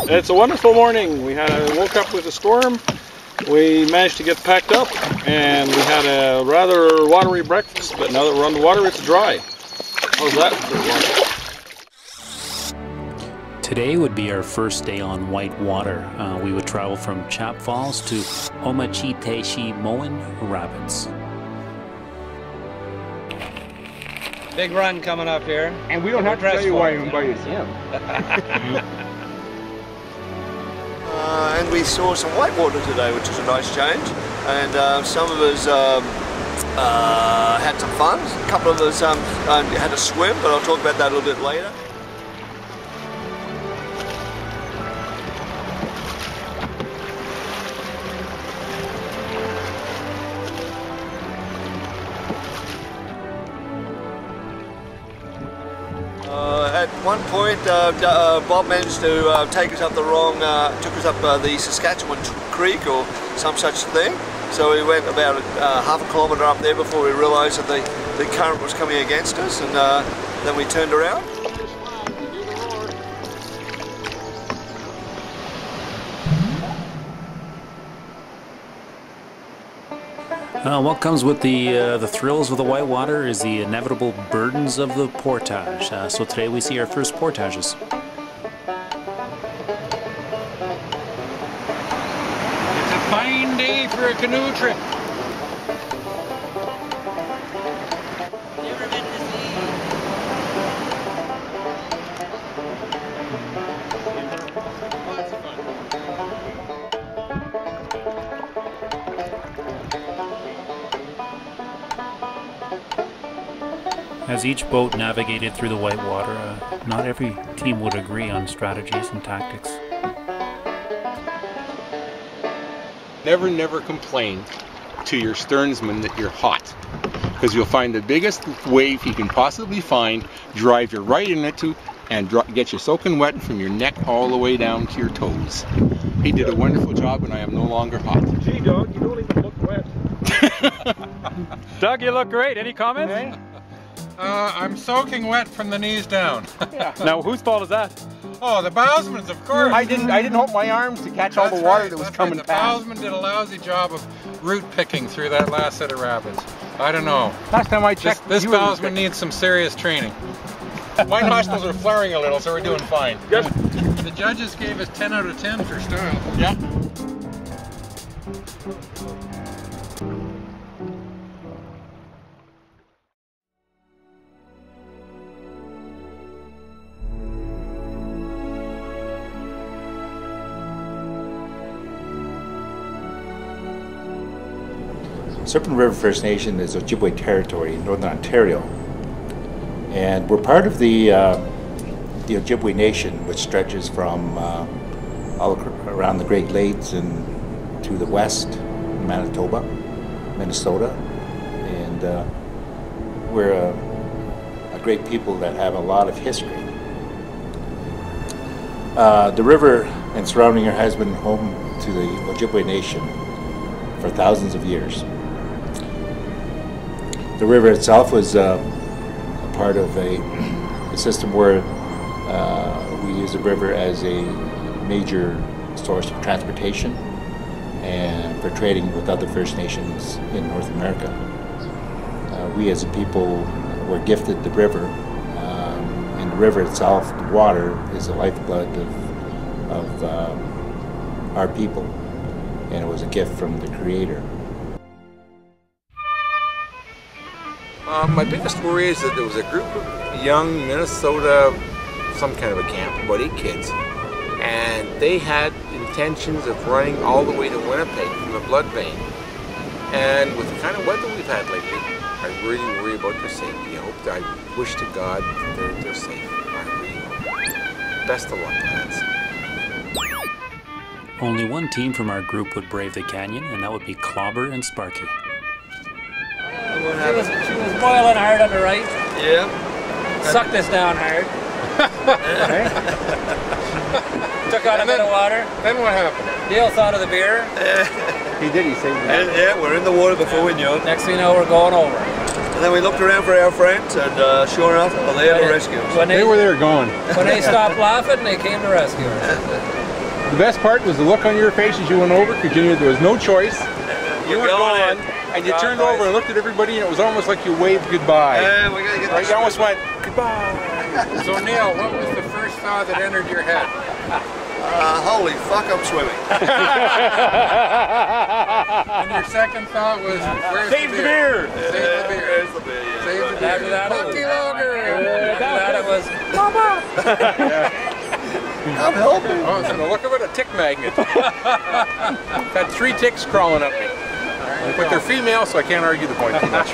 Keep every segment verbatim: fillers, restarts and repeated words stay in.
It's a wonderful morning. We had a, woke up with a storm. We managed to get packed up, and we had a rather watery breakfast. But now that we're on the water, it's dry. How's that for water? Today would be our first day on white water. Uh, we would travel from Chap Falls to Omachiteshi-Moen Rapids. Big run coming up here. And we don't have to tell you why I'm by him. uh, and we saw some whitewater today, which is a nice change. And uh, some of us um, uh, had some fun. A couple of us um, um, had to swim, but I'll talk about that a little bit later. Uh, at one point, uh, uh, Bob managed to uh, take us up the wrong, uh, took us up uh, the Saskatchewan Creek or some such thing. So we went about uh, half a kilometre up there before we realised that the, the current was coming against us, and uh, then we turned around. Uh, what comes with the uh, the thrills of the whitewater is the inevitable burdens of the portage. Uh, so today we see our first portages. It's a fine day for a canoe trip. Never been to sea. Lots of fun. As each boat navigated through the whitewater, uh, not every team would agree on strategies and tactics. Never, never complain to your sternsman that you're hot, because you'll find the biggest wave he can possibly find, drive you right in it to, and get you soaking wet from your neck all the way down to your toes. He did a wonderful job, and I am no longer hot. Gee, Doug, you don't even look wet. Doug, you look great. Any comments? Hey? Uh, I'm soaking wet from the knees down. Yeah. Now, whose fault is that? Oh, the bowsman's, of course. I didn't. I didn't hold my arms to catch all That's the water right, that was that's coming right. past. The bowsman did a lousy job of root picking through that last set of rapids. I don't know. Last time I This, checked, this you were bowsman needs some serious training. My nostrils are flaring a little, so we're doing fine. Good. The judges gave us ten out of ten for style. Yeah. Serpent River First Nation is Ojibwe territory in Northern Ontario, and we're part of the uh, the Ojibwe Nation, which stretches from uh, all around the Great Lakes and to the west, Manitoba, Minnesota, and uh, we're a, a great people that have a lot of history. Uh, the river and surrounding area has been home to the Ojibwe Nation for thousands of years. The river itself was uh, a part of a, a system where uh, we use the river as a major source of transportation and for trading with other First Nations in North America. Uh, we as a people were gifted the river, um, and the river itself, the water, is the lifeblood of, of uh, our people, and it was a gift from the Creator. Um, my biggest worry is that there was a group of young Minnesota, some kind of a camp, about eight kids, and they had intentions of running all the way to Winnipeg from the Bloodvein. And with the kind of weather we've had lately, I really worry about their safety. I hope that I wish to God that they're, they're safe. I really hope. Best of luck, lads. Only one team from our group would brave the canyon, and that would be Clobber and Sparky. She was, she was boiling hard on the right. Yeah. Sucked us down hard. Took on a bit of water. Then what happened? Dale thought of the beer. He did. He saved And, it. yeah, we're in the water before we knew it. Next thing you know, we're going over. And then we looked around for our friends, and uh, sure enough, well, they had to rescue us. When they, They were there going. when they stopped laughing, they came to rescue us. the best part was the look on your face as you went over, because you knew there was no choice. You were gone, and you turned over and looked at everybody, and it was almost like you waved goodbye. Yeah, we gotta get right, you almost went, goodbye. So Neil, what was the first thought that entered your head? Uh, holy fuck, I'm swimming. And your second thought was, where's Save the the beer? beer! Save the beer. There's the beer, yeah. Save the beer. After that, it Lucky was- Longer. After that it was, Come help me. Oh, so the look of it, a tick magnet. Had three ticks crawling up me. But they're female, so I can't argue the point too much.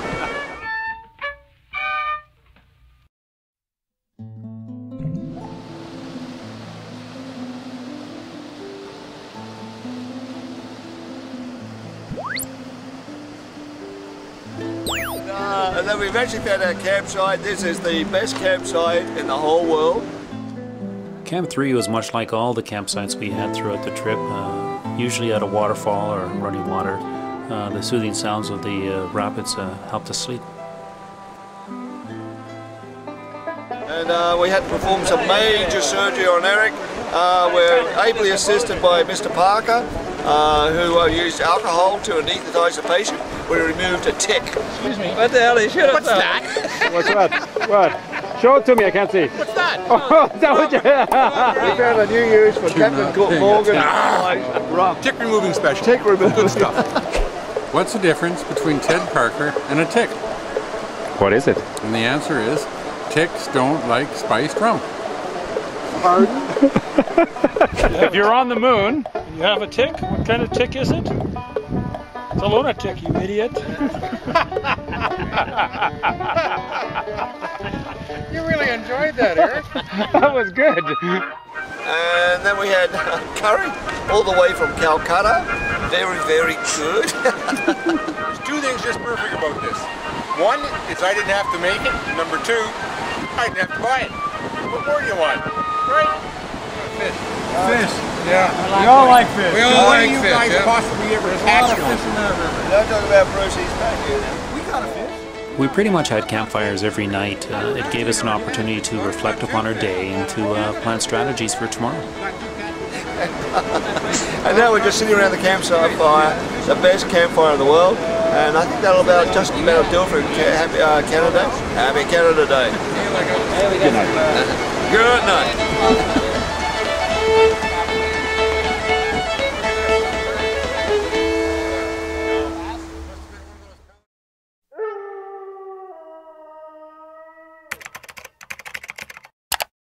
Uh, and then we eventually found our campsite. This is the best campsite in the whole world. Camp three was much like all the campsites we had throughout the trip, uh, usually at a waterfall or running water. Uh, the soothing sounds of the uh, rapids uh, helped us sleep. And uh, we had to perform some major surgery on Eric. Uh, we're ably assisted by Mister Parker, uh, who uh, used alcohol to anaesthetize the patient. We removed a tick. Excuse me. what the hell he should have What's done? that? What's that? What? Show it to me, I can't see. What's that? Oh, is that what you... We found a new use for Captain Cook Morgan. Tick removing special. Tick removing. Good stuff. What's the difference between Ted Parker and a tick? What is it? And the answer is, ticks don't like spiced rum. If you're on the moon, and you have a tick, what kind of tick is it? It's a lunatic, you idiot. You really enjoyed that, Eric. That was good. And then we had uh, curry, all the way from Calcutta. Very, very good. There's two things just perfect about this. One is I didn't have to make it. Number two, I didn't have to buy it. What more do you want? Right? Fish. Fish. Yeah. We all like fish. We all What like do you fish, guys yeah. possibly ever There's a catch lot of on? fish in that river. Don't talk about Bruce, he's back here. We got a fish. We pretty much had campfires every night. Uh, it gave us an opportunity to reflect upon our day and to uh, plan strategies for tomorrow. And now we're just sitting around the campsite fire, the best campfire in the world. And I think that'll about just about do it for Ca- Happy uh, Canada Day. Happy Canada Day. There we go. Good night.